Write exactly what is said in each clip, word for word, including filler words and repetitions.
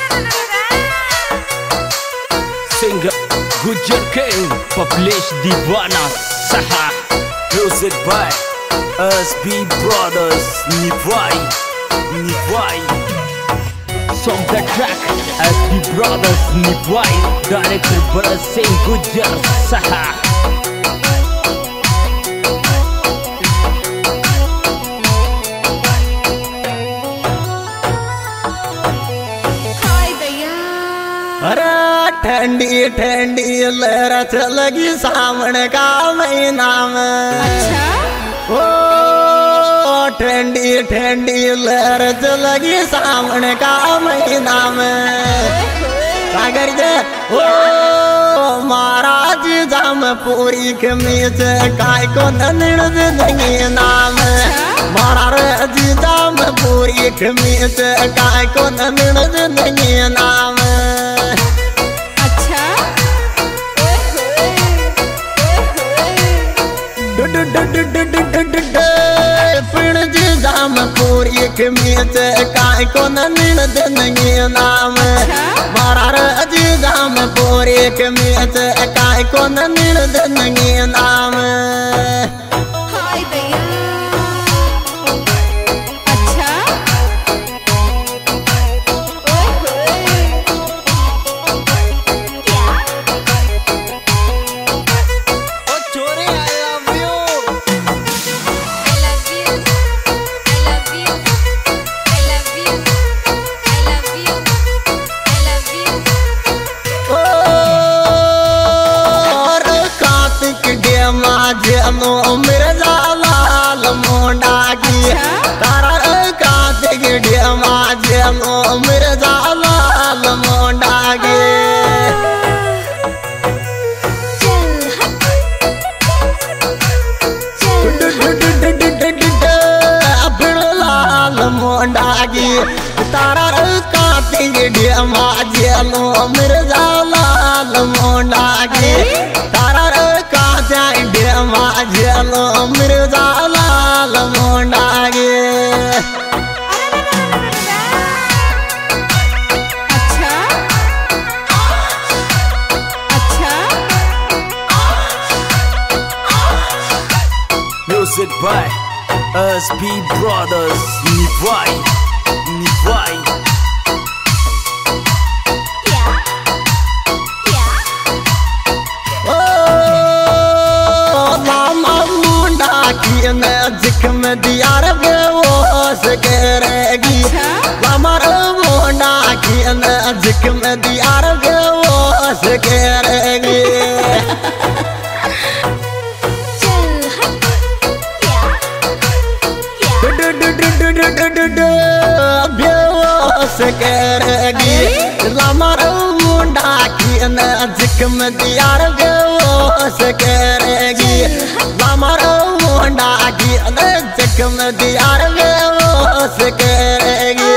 Singer Gujar King publish Divana Saha. Music by S B Brothers Nivai Nivai. Song the track S B Brothers Nivai. Director Bharat Singh Gujar Saha. अरे ठंडी ठंडी लहर लगी सावन का महीना में। अच्छा? ओ ठंडी ठंडी लहर लगी सावन का महीना में। सागर जे ओ महाराज जाम पूरी खमीज काय को नंद देंगे नाम। महाराज जाम पूरी खमीज काय को नंद देंगे नाम। जाम पूरी खमीज काय को नंद देंगे नाम। महाराज जाम पूरी खमीज काय को नंद देंगे नाम। जनो मिर्जा लाल मोंडा की तारा कातिक डेमा जनो मिर्जा लाल मोंडा की। लाल मोंडा की तारा कातिक डेमा जनो मिर्जा लाल मोंडा की। तारा जलो मिर्जा लाल मोंडा गे। अच्छा अच्छा। Music by S B Brothers Nivai Nivai. जिखम दियार बेहोश करेगी हमार मोंडा की न जिखम दियार बेहोश करेगी। बेहोश करेगी हमार मोंडा की न जिखम दियार बेहोश करेगी। हमार मोंडा की जख्म दियार बेहोश करेगी।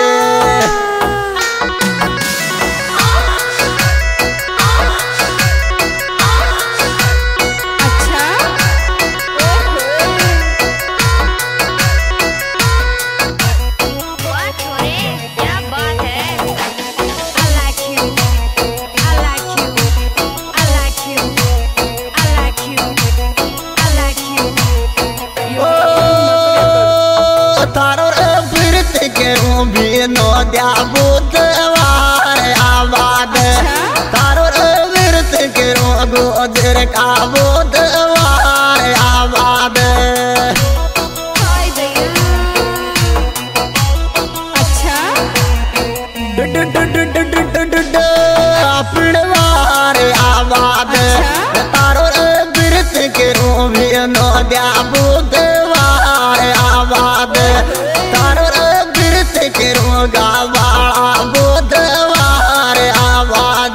अच्छा? क्या बात है। I like you, I like you, I like you, I like you, I like you. तारो फिरत करूं भी नो द्या बुधवार आबाद। तारो फिरत करूं गोजर का बुधवार आबाद। अच्छा? पिड़वार आबाद। तारो फिरत करूं भी नो द्या बुधवार आबाद। तारो फिरत करूं गावाला बुधवार आबाद।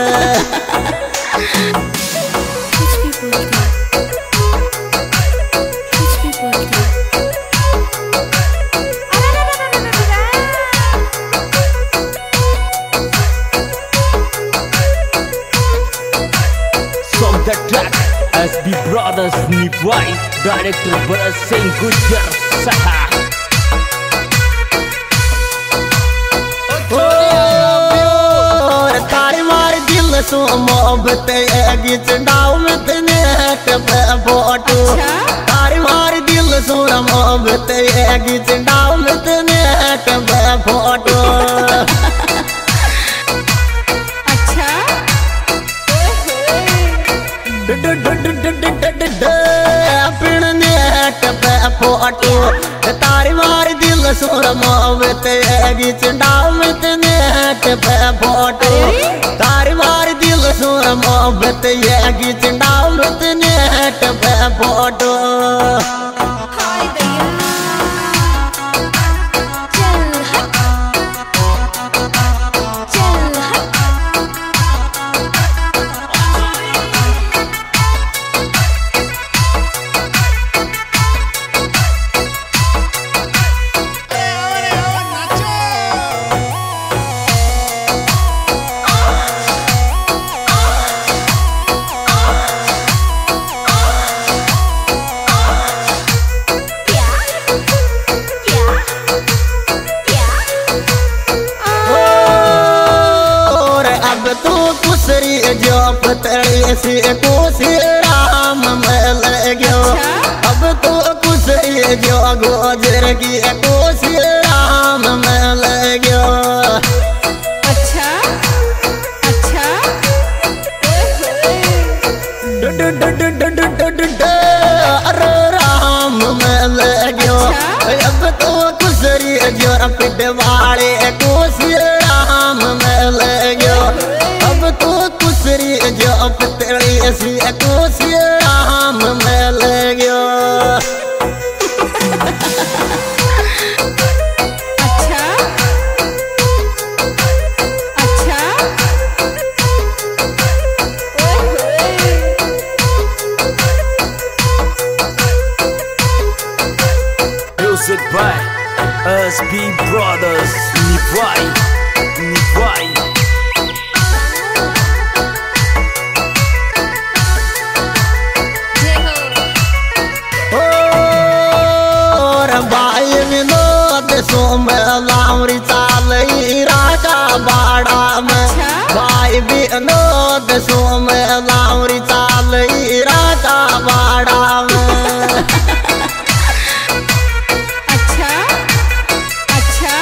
Song the track S B Brothers Nivai. Director Bharat Singh Gujar Saha. सो मोहब्बत एगी चंडाव में तने पे फोटो तारी मार दिल सोरा मोहब्बत एगी चंडाव में तने पे फोटो फोटो तारी मार दिल सोर मोहब्बत एगी चंडाव में तने पे फोटो तारी मार दिल सोर मोहब्बत एगी चंडाव में तने पे फोटो जो पतली सी कोसी राम मिल गयो अब तो कुसरी जो गोजर की कोसी राम मिल गयो अच्छा अच्छा अरे राम मिल गयो अब तो कुसरी जो पिट वाले कोसी राम मिल गयो अब तो कुसरी जो पतली सी कोसी राम मिल गयो अच्छा अच्छा Music by S B Brothers Nivai Nivai सोम लावरी चालई राजा बाड़ा में भाई विनोद सोम लावरी चालई राजा बाड़ा में अच्छा अच्छा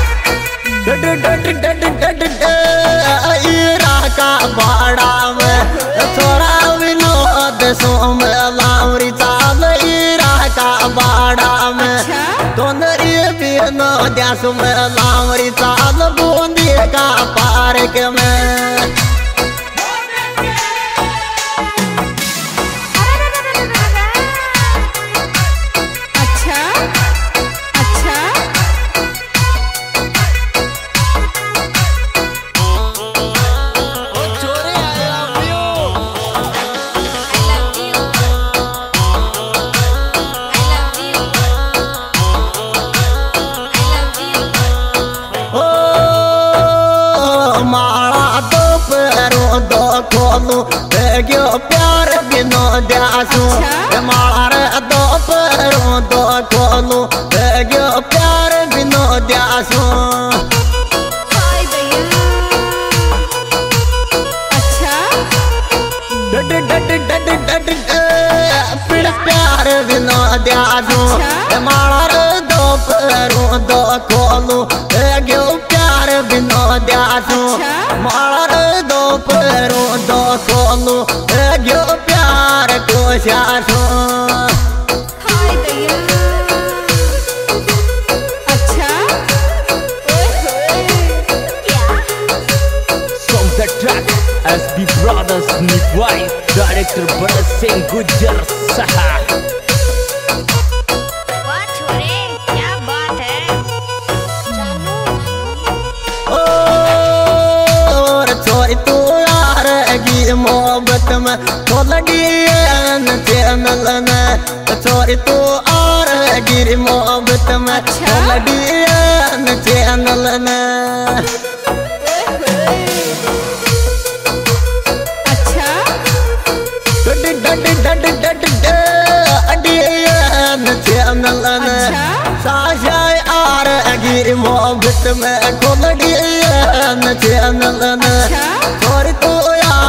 राजा बाड़ा में थोड़ा विनोद सोम लावरी चालई राजा बाड़ा में दोनरी बिनो द्यासु में लावरी चाल बूंदी का पार्क में अच्छा अच्छा दो खोलू गयो प्यार बिनो द्यासू मार दो परो दो खोलू गयो प्यार बिनो द्यासू अच्छा पिड़ प्यार बिनो द्यासू मार दो परो दो खोलू गयो प्यार बिनो द्यासू मार दो परो दो खोलू गयो प्यार को शासू अच्छा From the track S B Brothers Nivai Director Bharat Singh Gujjar Saha वाह छोरे क्या बात है जानू और छोरी तू यार की मोहब्बत में खोलगी चैनल ने छोरी तू और गिरी मोहब्बत में खोलगी चैनल ने अच्छा चैनल ने साशा यार गिरी मोहब्बत में खोलगी चैनल ने छोरी तू यार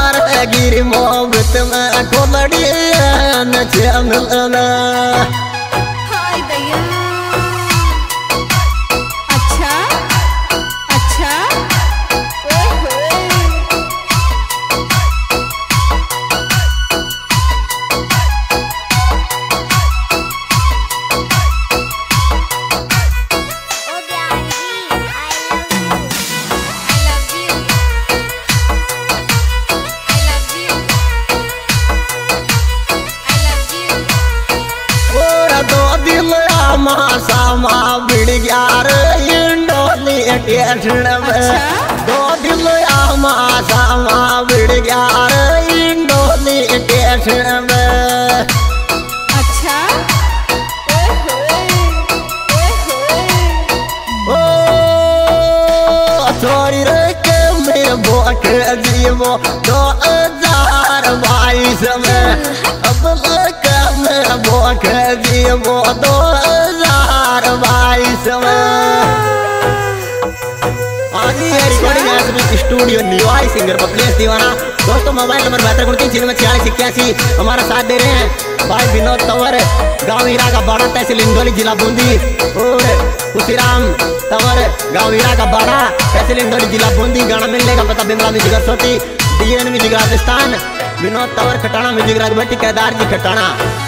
कोलड़ी न चमलना हाय दैया अच्छा अच्छा ओहो ओ ब्याही I love you I love you I love you और दो दिल आमा सामा बिड़ गया रे इंडोली टेशन में दो दिल आमा सामा बिड़ गया रे इंडोली टेशन में अच्छा ओहो ओहो ओ छोरी रे के मेरे बोक जीवो दो हजार बाईस में अब लग मेरा बोक जीवो दो हजार बाईस में रिकॉर्डिंग स्टूडियो निवाई सिंगर पप्लेस दीवाना। दोस्तों मोबाइल नंबर बहत्तर उनतीस छियानवे छियालीस इक्यासी हमारा साथ दे रहे हैं भाई विनोद तंवर गाँव हीरा का बड़ा तहसील इंदौली जिला बूंदी और खुशीराम तंवर गाँव हीरा का बड़ा तहसील इंदौली जिला बूंदी। गाना मिलने का पता बिमला में जिगर सोती डी एन में जिगर राजस्थान विनोद तंवर खटाना में जिगर भट्टी केदार जी खटाना।